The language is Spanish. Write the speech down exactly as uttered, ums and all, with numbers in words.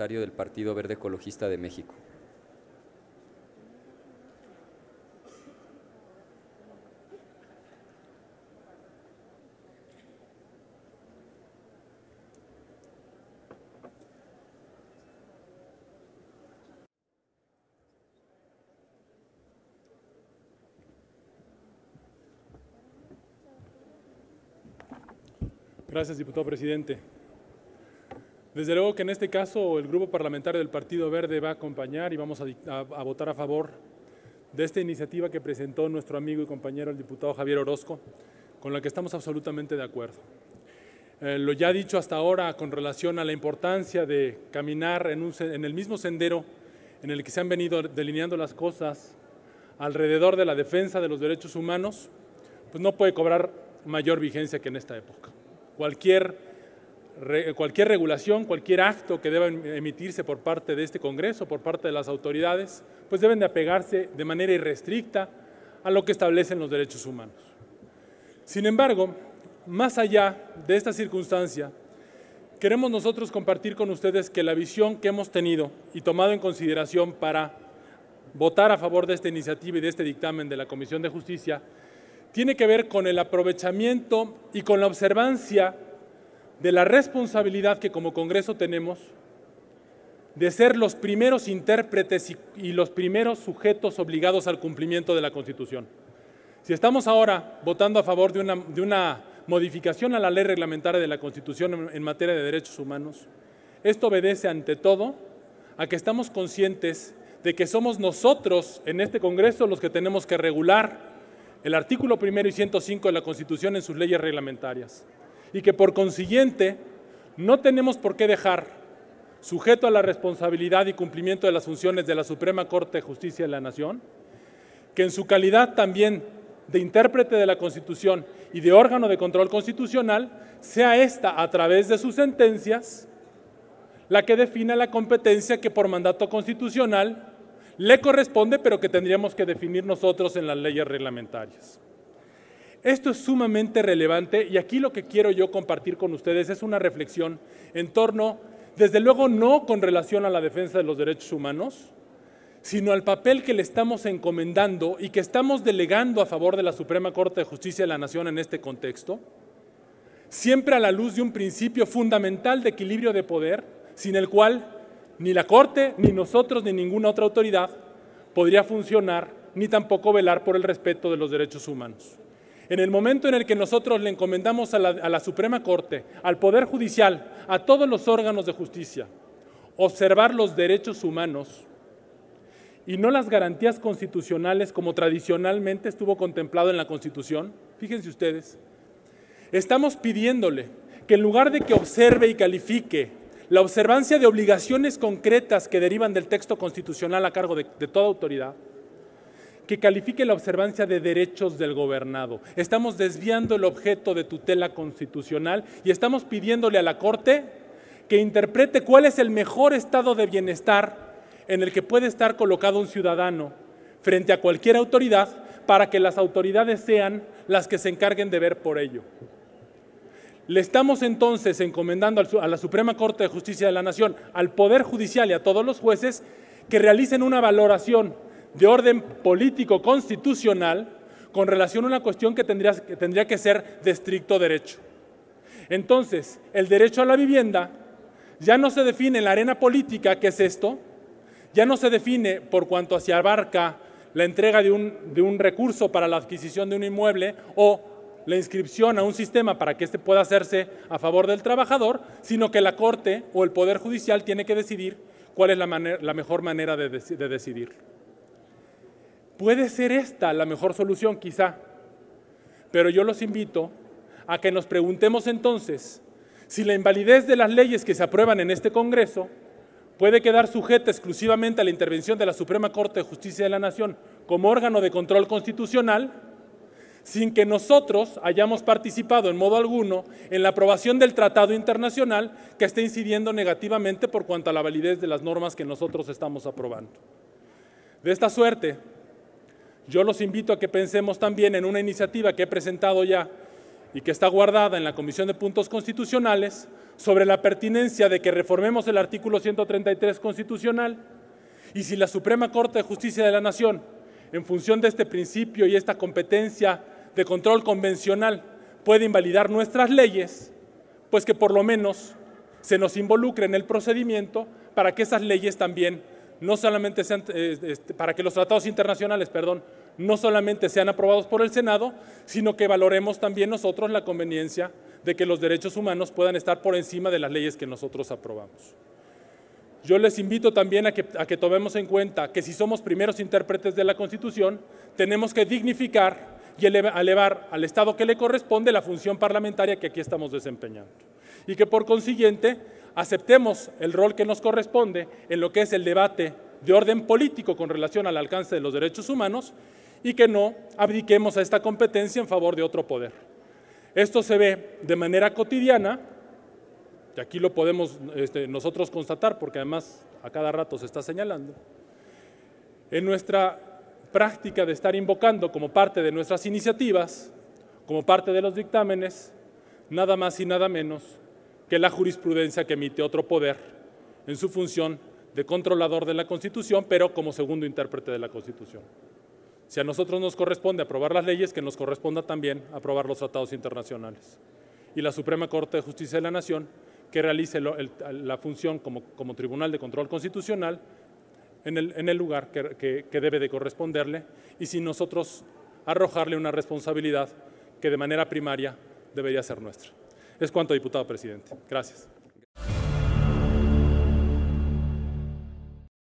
parlamentario del Partido Verde Ecologista de México. Gracias, diputado presidente. Desde luego que en este caso el Grupo Parlamentario del Partido Verde va a acompañar y vamos a, a, a votar a favor de esta iniciativa que presentó nuestro amigo y compañero el diputado Javier Orozco, con la que estamos absolutamente de acuerdo. Eh, lo ya dicho hasta ahora con relación a la importancia de caminar en, un, en el mismo sendero en el que se han venido delineando las cosas alrededor de la defensa de los derechos humanos, pues no puede cobrar mayor vigencia que en esta época. Cualquier, re, cualquier regulación, cualquier acto que deba emitirse por parte de este Congreso, por parte de las autoridades, pues deben de apegarse de manera irrestricta a lo que establecen los derechos humanos. Sin embargo, más allá de esta circunstancia, queremos nosotros compartir con ustedes que la visión que hemos tenido y tomado en consideración para votar a favor de esta iniciativa y de este dictamen de la Comisión de Justicia tiene que ver con el aprovechamiento y con la observancia de la responsabilidad que como Congreso tenemos de ser los primeros intérpretes y, y los primeros sujetos obligados al cumplimiento de la Constitución. Si estamos ahora votando a favor de una, de una modificación a la ley reglamentaria de la Constitución en, en materia de derechos humanos, esto obedece ante todo a que estamos conscientes de que somos nosotros en este Congreso los que tenemos que regular el artículo primero y ciento cinco de la Constitución en sus leyes reglamentarias y que por consiguiente no tenemos por qué dejar sujeto a la responsabilidad y cumplimiento de las funciones de la Suprema Corte de Justicia de la Nación, que en su calidad también de intérprete de la Constitución y de órgano de control constitucional, sea esta a través de sus sentencias la que defina la competencia que por mandato constitucional le corresponde, pero que tendríamos que definir nosotros en las leyes reglamentarias. Esto es sumamente relevante y aquí lo que quiero yo compartir con ustedes es una reflexión en torno, desde luego no con relación a la defensa de los derechos humanos, sino al papel que le estamos encomendando y que estamos delegando a favor de la Suprema Corte de Justicia de la Nación en este contexto, siempre a la luz de un principio fundamental de equilibrio de poder, sin el cual ni la Corte, ni nosotros, ni ninguna otra autoridad podría funcionar, ni tampoco velar por el respeto de los derechos humanos. En el momento en el que nosotros le encomendamos a la, a la Suprema Corte, al Poder Judicial, a todos los órganos de justicia, observar los derechos humanos y no las garantías constitucionales como tradicionalmente estuvo contemplado en la Constitución, fíjense ustedes, estamos pidiéndole que en lugar de que observe y califique la observancia de obligaciones concretas que derivan del texto constitucional a cargo de, de toda autoridad, que califique la observancia de derechos del gobernado. Estamos desviando el objeto de tutela constitucional y estamos pidiéndole a la Corte que interprete cuál es el mejor estado de bienestar en el que puede estar colocado un ciudadano frente a cualquier autoridad para que las autoridades sean las que se encarguen de ver por ello. Le estamos entonces encomendando a la Suprema Corte de Justicia de la Nación, al Poder Judicial y a todos los jueces que realicen una valoración de orden político constitucional con relación a una cuestión que tendría, que tendría que ser de estricto derecho. Entonces, el derecho a la vivienda ya no se define en la arena política, ¿qué es esto? Ya no se define por cuanto hacia abarca la entrega de un, de un recurso para la adquisición de un inmueble o la inscripción a un sistema para que éste pueda hacerse a favor del trabajador, sino que la Corte o el Poder Judicial tiene que decidir cuál es la, manera, la mejor manera de, de decidir. Puede ser esta la mejor solución, quizá, pero yo los invito a que nos preguntemos entonces si la invalidez de las leyes que se aprueban en este Congreso puede quedar sujeta exclusivamente a la intervención de la Suprema Corte de Justicia de la Nación como órgano de control constitucional, sin que nosotros hayamos participado en modo alguno en la aprobación del tratado internacional que está incidiendo negativamente por cuanto a la validez de las normas que nosotros estamos aprobando. De esta suerte, yo los invito a que pensemos también en una iniciativa que he presentado ya y que está guardada en la Comisión de Puntos Constitucionales sobre la pertinencia de que reformemos el artículo ciento treinta y tres constitucional, y si la Suprema Corte de Justicia de la Nación, en función de este principio y esta competencia de control convencional, puede invalidar nuestras leyes, pues que por lo menos se nos involucre en el procedimiento para que esas leyes también no solamente sean, eh, este, para que los tratados internacionales, perdón, no solamente sean aprobados por el Senado, sino que valoremos también nosotros la conveniencia de que los derechos humanos puedan estar por encima de las leyes que nosotros aprobamos. Yo les invito también a que, a que tomemos en cuenta que si somos primeros intérpretes de la Constitución, tenemos que dignificar y elevar, elevar al Estado que le corresponde la función parlamentaria que aquí estamos desempeñando. Y que por consiguiente aceptemos el rol que nos corresponde en lo que es el debate de orden político con relación al alcance de los derechos humanos y que no abdiquemos a esta competencia en favor de otro poder. Esto se ve de manera cotidiana, y aquí lo podemos este, nosotros constatar porque además a cada rato se está señalando, en nuestra práctica de estar invocando como parte de nuestras iniciativas, como parte de los dictámenes, nada más y nada menos que la jurisprudencia que emite otro poder en su función de controlador de la Constitución, pero como segundo intérprete de la Constitución. Si a nosotros nos corresponde aprobar las leyes, que nos corresponda también aprobar los tratados internacionales. Y la Suprema Corte de Justicia de la Nación, que realice lo, el, la función como, como Tribunal de Control Constitucional en el, en el lugar que, que, que debe de corresponderle, y sin nosotros arrojarle una responsabilidad que de manera primaria debería ser nuestra. Es cuanto, diputado presidente. Gracias.